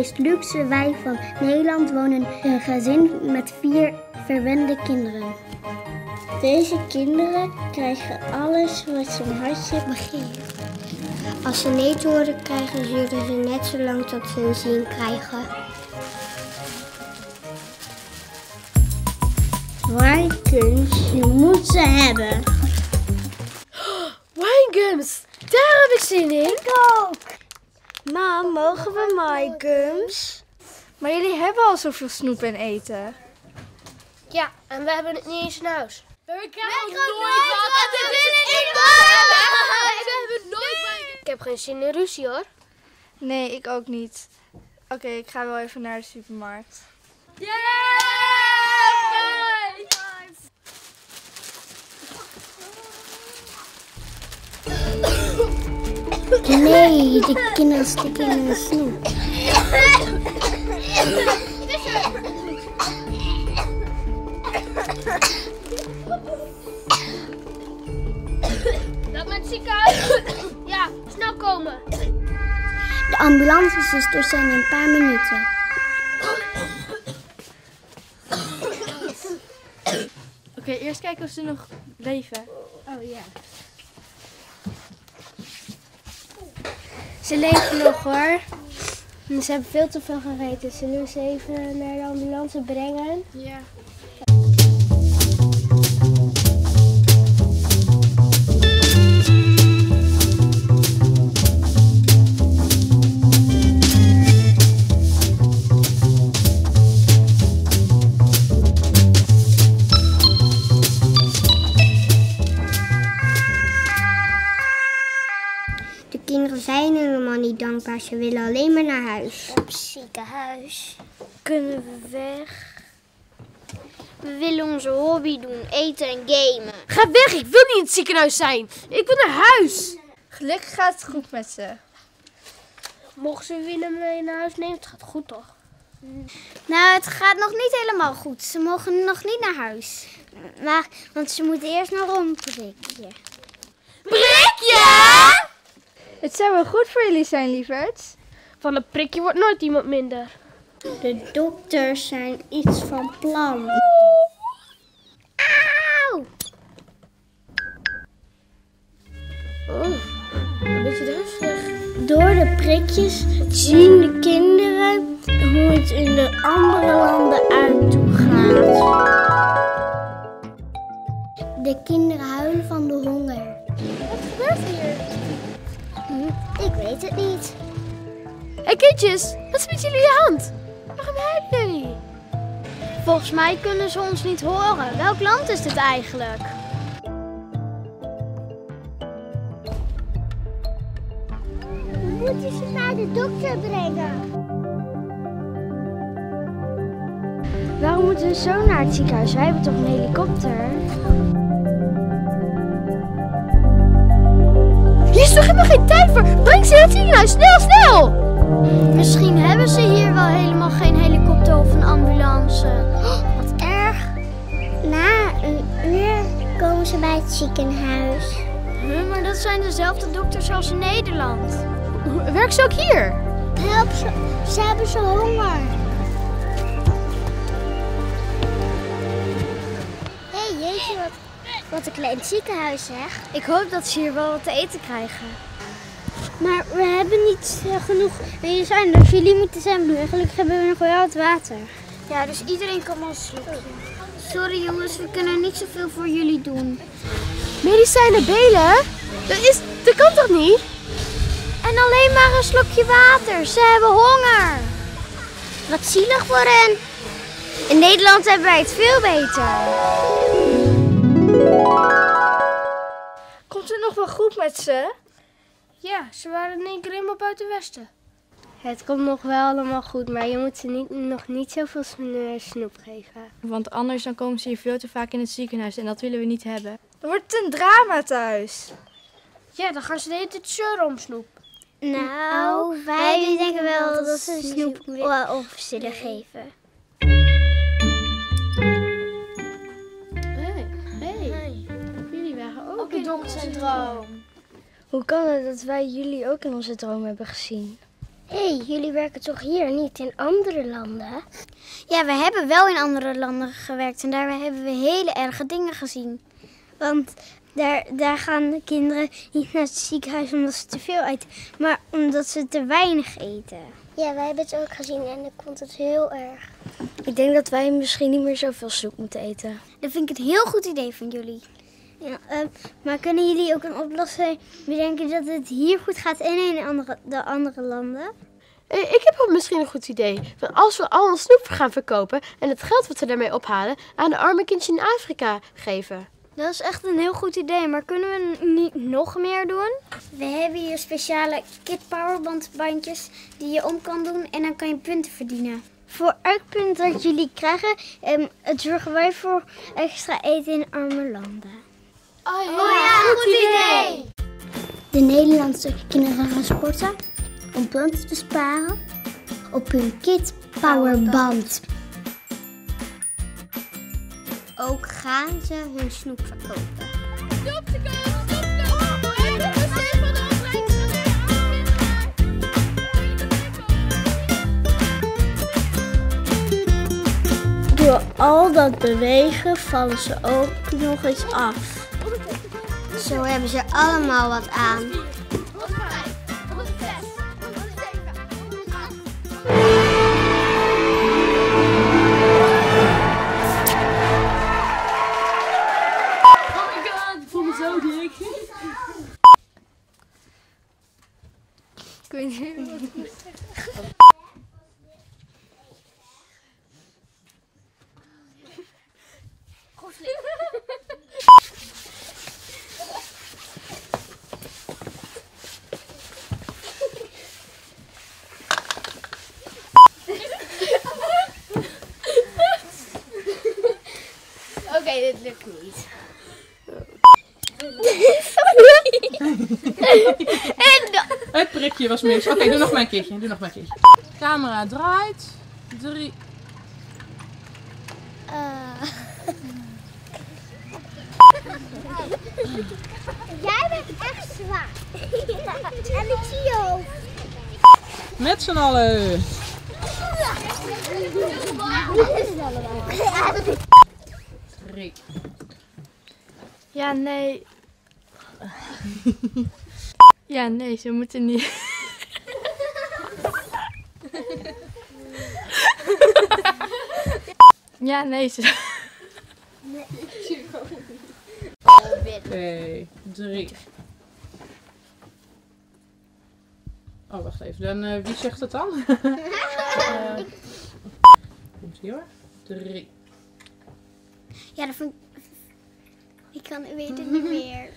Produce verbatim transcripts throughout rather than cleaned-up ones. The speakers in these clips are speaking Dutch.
meest luxe wijk van Nederland wonen een gezin met vier verwende kinderen. Deze kinderen krijgen alles wat ze hun hartje begeert. Als ze nee te horen krijgen, duren ze net zo lang tot ze een zin krijgen. Wijngums, je moet ze hebben. Wijngums, daar heb ik zin in. Ik ook. Mam, mogen we wijngums? Maar jullie hebben al zoveel snoep en eten. Ja, en we hebben het niet eens in huis. We krijgen nooit wat. wat. We willen niet wat. We hebben nooit wat. Ik heb geen zin in ruzie hoor. Nee, ik ook niet. Oké, okay, ik ga wel even naar de supermarkt. Yeah! Nee, de kinderen stikken in de snoep. Dat met het ziekenhuis? Ja, snel komen. De ambulancezusters zijn in een paar minuten. Oké, okay, eerst kijken of ze nog leven. Oh ja. Ze leven nog hoor. Ze hebben veel te veel gegeten. Zullen we ze even naar de ambulance brengen? Ja. De kinderen zijn helemaal niet dankbaar. Ze willen alleen maar naar huis. Op ziekenhuis. Kunnen we weg? We willen onze hobby doen, eten en gamen. Ga weg, ik wil niet in het ziekenhuis zijn. Ik wil naar huis. Gelukkig gaat het goed met ze. Mogen ze Willem mee naar huis nemen? Het gaat goed toch? Nou, het gaat nog niet helemaal goed. Ze mogen nog niet naar huis. Maar, want ze moeten eerst nog een prikje. Prikje! Het zou wel goed voor jullie zijn, lieverds. Van een prikje wordt nooit iemand minder. De dokters zijn iets van plan. Auw! Oh, een beetje duizelig. Door de prikjes zien de kinderen hoe het in de andere landen uit toe gaat. De kinderen huilen van de honger. Wat gebeurt hier? Hm, ik weet het niet. Hé hey kindjes, wat is met jullie aan de hand? Waarom huilen jullie? Volgens mij kunnen ze ons niet horen. Welk land is dit eigenlijk? We moeten ze naar de dokter brengen. Waarom moeten we zo naar het ziekenhuis? Wij hebben toch een helikopter? Hier is toch helemaal geen tijd voor? Breng ze naar het ziekenhuis, snel, snel! Misschien hebben ze hier wel helemaal geen helikopter of een ambulance. Oh, wat erg. Na een uur komen ze bij het ziekenhuis. Huh, maar dat zijn dezelfde dokters als in Nederland. Werken ze ook hier? Help ze, ze hebben zo honger. Hé, hey, jeetje, wat, wat een klein ziekenhuis zeg. Ik hoop dat ze hier wel wat te eten krijgen. Maar we hebben niet uh, genoeg medicijnen, dus jullie moeten zwemmen. En gelukkig hebben we nog wel wat water. Ja, dus iedereen kan wel een slokje. Sorry jongens, we kunnen niet zoveel voor jullie doen. Medicijnen belen? Dat, is, dat kan toch niet? En alleen maar een slokje water. Ze hebben honger. Wat zielig voor hen. In Nederland hebben wij het veel beter. Komt het nog wel goed met ze? Ja, ze waren in één keer helemaal buiten Westen. Het komt nog wel allemaal goed, maar je moet ze niet, nog niet zoveel snoep geven. Want anders dan komen ze hier veel te vaak in het ziekenhuis en dat willen we niet hebben. Dan wordt het een drama thuis. Ja, dan gaan ze de hele tijd zeuren om snoep. Nou, wij denken wel dat ze snoep op zullen geven. Hé, hey, hey. Jullie waren ook, ook in onze droom. Hoe kan het dat wij jullie ook in onze droom hebben gezien? Hé, hey, jullie werken toch hier, niet in andere landen? Ja, we hebben wel in andere landen gewerkt en daar hebben we hele erge dingen gezien. Want daar, daar gaan de kinderen niet naar het ziekenhuis omdat ze te veel eten, maar omdat ze te weinig eten. Ja, wij hebben het ook gezien en ik vond het heel erg. Ik denk dat wij misschien niet meer zoveel snoep moeten eten. Dat vind ik een heel goed idee van jullie. Ja, uh, maar kunnen jullie ook een oplossing bedenken dat het hier goed gaat en in andere, de andere landen? Ik heb ook misschien een goed idee. Want als we al ons snoep gaan verkopen en het geld wat we daarmee ophalen aan de arme kindjes in Afrika geven. Dat is echt een heel goed idee, maar kunnen we niet nog meer doen? We hebben hier speciale Kid Powerbandbandjes die je om kan doen en dan kan je punten verdienen. Voor elk punt dat jullie krijgen, um, zorgen wij voor extra eten in arme landen. Oh ja, oh ja goed, goed idee! De Nederlandse kinderen gaan sporten om punten te sparen op hun Kid Powerband. Ook gaan ze hun snoep verkopen. Stop te komen, stop te komen! Ik heb een zin van de opleiding. Door al dat bewegen vallen ze ook nog eens af. Zo hebben ze allemaal wat aan. Ik weet niet. Oké, okay, dit lukt niet. Het prikje was mis. Oké, okay, doe nog maar een keertje. Doe nog maar een keertje. Camera draait. Drie. Uh. Jij bent echt zwaar. En ik zie je hoofd. Met z'n allen. Drie. Ja, nee. Ja, nee, ze moeten niet. Ja, nee, ze. Twee, drie. Oh, wacht even. Dan, uh, wie zegt het dan? uh, komt ie hoor. Drie. Ja, dat vond ik... Ik kan, weet het niet meer.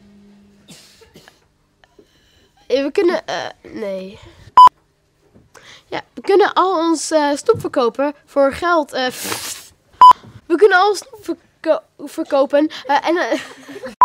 We kunnen... Uh, nee. Ja, we kunnen al ons uh, snoep verkopen voor geld. Uh, we kunnen al snoep verko verkopen uh, en... Uh,